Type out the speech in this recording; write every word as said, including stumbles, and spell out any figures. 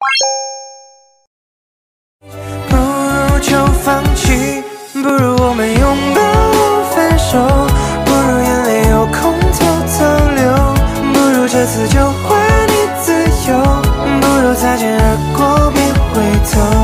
不如就放弃，不如我们拥抱分手，不如眼泪有空偷偷流，不如这次就还你自由，不如擦肩而过别回头。